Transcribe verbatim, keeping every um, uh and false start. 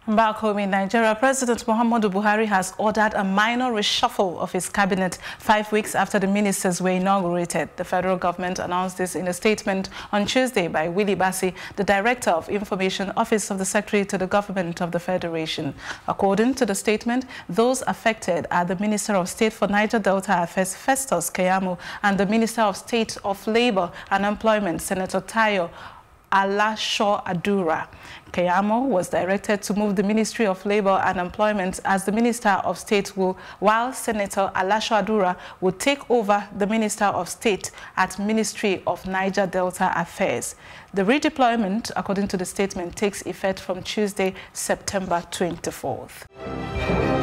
Back home in Nigeria, President Muhammadu Buhari has ordered a minor reshuffle of his cabinet five weeks after the ministers were inaugurated. The federal government announced this in a statement on Tuesday by Willie Bassi, the Director of Information Office of the Secretary to the Government of the Federation. According to the statement, those affected are the Minister of State for Niger Delta Affairs, Festus, Keyamo, and the Minister of State of Labor and Employment, Senator Alashoadura. Keyamo was directed to move the Ministry of Labor and Employment as the Minister of State, will, while Senator Alashoadura would take over the Minister of State at Ministry of Niger Delta Affairs. The redeployment, according to the statement, takes effect from Tuesday, September twenty-fourth.